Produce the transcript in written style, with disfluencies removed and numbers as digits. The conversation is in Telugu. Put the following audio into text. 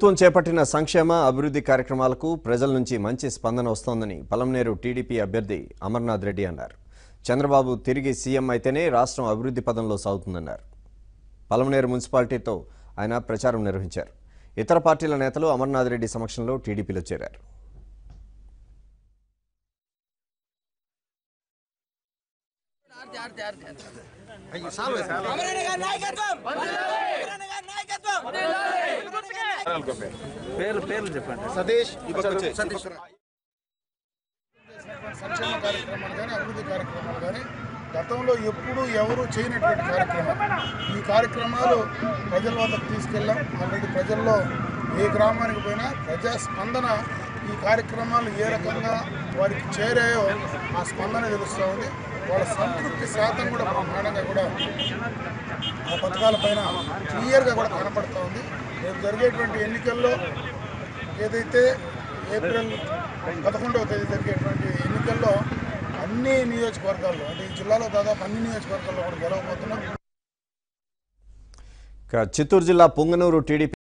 ప్రభుత్వం చేపట్టిన సంక్షేమ అభివృద్ధి కార్యక్రమాలకు ప్రజల నుంచి మంచి స్పందన వస్తోందని పలమనేరు టీడీపీ అభ్యర్థి అమర్నాథ్ రెడ్డి అన్నారు. చంద్రబాబు తిరిగి సీఎం అయితేనే రాష్ట్రం అభివృద్ధి పదంలో సాగుతుందన్నారు. పలమనేరు మున్సిపాలిటీతో ఆయన ప్రచారం నిర్వహించారు. ఇతర పార్టీల నేతలు అమర్నాథ్ రెడ్డి సమక్షంలో టీడీపీలో చేరారు. సంక్షేమ కార్యక్రమాలు కానీ అభివృద్ధి కార్యక్రమాలు కానీ గతంలో ఎప్పుడూ ఎవరు చేయనటువంటి కార్యక్రమాలు. ఈ కార్యక్రమాలు ప్రజల వద్దకు తీసుకెళ్ళాం. ఆల్రెడీ ప్రజల్లో ఏ గ్రామానికి పోయినా ప్రజాస్పందన ఈ కార్యక్రమాలు ఏ రకంగా వారికి చేరాయో ఆ స్పందన తెలుస్తూ ఉంది. వాళ్ళ సంతృప్తి శాతం కూడా బ్రహ్మాండంగా కూడా ఆ పథకాల పైన క్లియర్గా కూడా కనపడుతూ ఉంది. రేపు జరిగేటువంటి ఎన్నికల్లో ఏదైతే ఏప్రిల్ 11వ తేదీ జరిగేటువంటి ఎన్నికల్లో అన్ని నియోజకవర్గాల్లో అంటే ఈ జిల్లాలో దాదాపు అన్ని నియోజకవర్గాల్లో కూడా గెలవబోతున్నాం. చిత్తూరు జిల్లా పొంగనూరు టీడీపీ